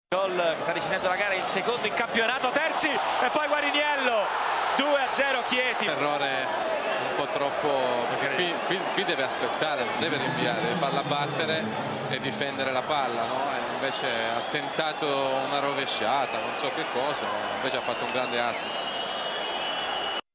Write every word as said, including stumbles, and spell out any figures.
Gol che sta decidendo la gara, il secondo in campionato, Terzi e poi Guariniello, due a zero Chieti. Errore un po' troppo, perché qui, qui, qui deve aspettare, non deve rinviare, deve farla battere e difendere la palla, no? E invece ha tentato una rovesciata, non so che cosa, invece ha fatto un grande assist.